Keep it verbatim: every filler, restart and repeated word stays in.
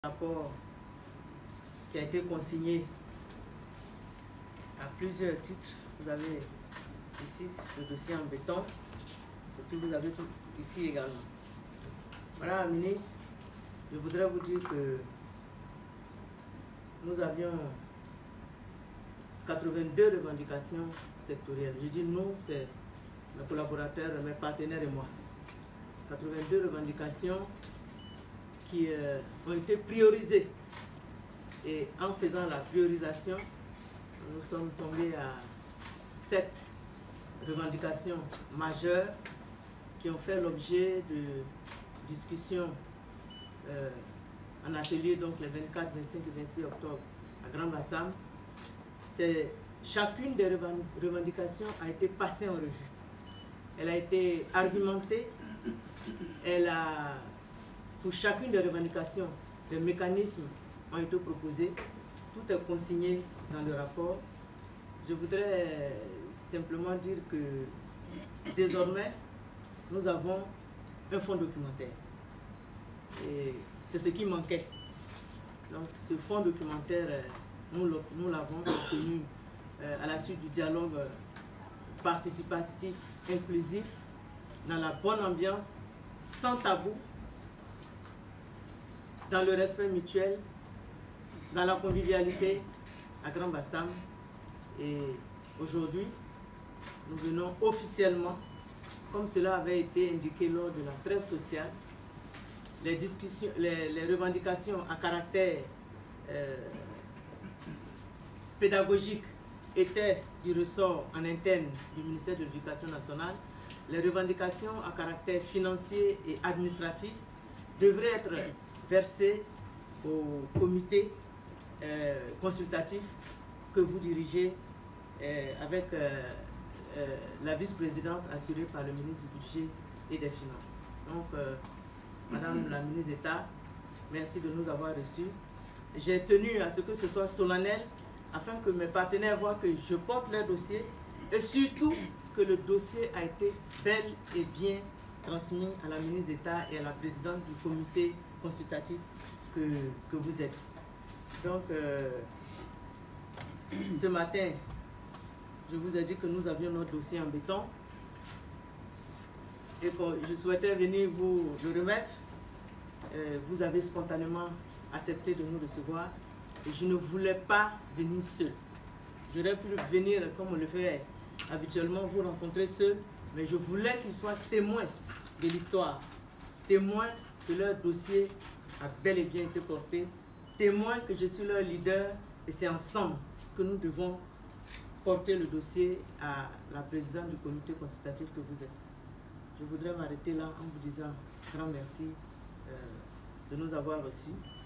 rapport qui a été consigné à plusieurs titres. Vous avez ici le dossier en béton, et puis vous avez tout ici également. Madame la ministre, je voudrais vous dire que nous avions quatre-vingt-deux revendications sectorielles. Je dis nous, c'est mes collaborateurs, mes partenaires et moi. quatre-vingt-deux revendications qui euh, ont été priorisées. Et en faisant la priorisation, nous sommes tombés à sept revendications majeures qui ont fait l'objet de discussions euh, en atelier donc les vingt-quatre, vingt-cinq et vingt-six octobre à Grand Bassam. Chacune des revendications a été passée en revue. Elle a été argumentée. Elle a, pour chacune des revendications, des mécanismes ont été proposés. Tout est consigné dans le rapport. Je voudrais simplement dire que désormais, nous avons un fonds documentaire. Et c'est ce qui manquait. Donc, ce fonds documentaire, nous l'avons obtenu à la suite du dialogue participatif, inclusif, dans la bonne ambiance, sans tabou, dans le respect mutuel, dans la convivialité à Grand Bassam. Et aujourd'hui, nous venons officiellement, comme cela avait été indiqué lors de la trêve sociale, les, discussions, les, les revendications à caractère euh, pédagogique étaient du ressort en interne du ministère de l'Éducation nationale. Les revendications à caractère financier et administratif devraient être versées au comité euh, consultatif que vous dirigez euh, avec euh, euh, la vice-présidence assurée par le ministre du Budget et des Finances. Donc, euh, Madame la ministre d'État, merci de nous avoir reçus. J'ai tenu à ce que ce soit solennel afin que mes partenaires voient que je porte leur dossier et surtout que le dossier a été bel et bien transmis à la ministre d'État et à la présidente du comité consultatif que, que vous êtes. Donc, euh, ce matin, je vous ai dit que nous avions notre dossier en béton et que je souhaitais venir vous le remettre. Euh, vous avez spontanément accepté de nous recevoir et je ne voulais pas venir seul. J'aurais pu venir comme on le fait habituellement, vous rencontrer seul, mais je voulais qu'ils soient témoins de l'histoire, témoins que leur dossier a bel et bien été porté, témoins que je suis leur leader et c'est ensemble que nous devons porter le dossier à la présidente du comité consultatif que vous êtes. Je voudrais m'arrêter là en vous disant grand merci euh, de nous avoir reçus.